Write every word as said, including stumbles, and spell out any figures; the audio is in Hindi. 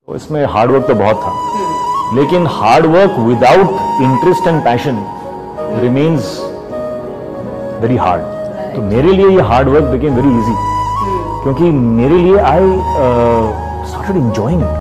तो इसमें हार्ड वर्क तो बहुत था, लेकिन hard work without interest and passion remains very hard. तो मेरे लिए ये hard work became very easy, क्योंकि मेरे लिए आई स्टार्टेड एंजॉयिंग इट।